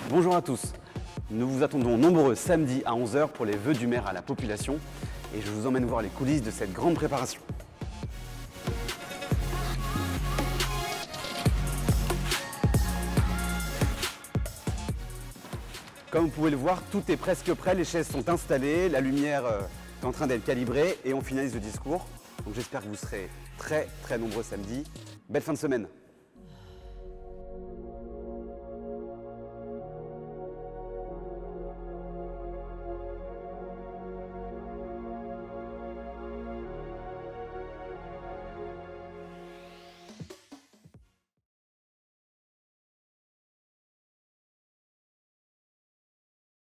Bonjour à tous. Nous vous attendons nombreux samedi à 11 h pour les vœux du maire à la population et je vous emmène voir les coulisses de cette grande préparation. Comme vous pouvez le voir, tout est presque prêt, les chaises sont installées, la lumière est en train d'être calibrée et on finalise le discours. Donc j'espère que vous serez très nombreux samedi. Belle fin de semaine.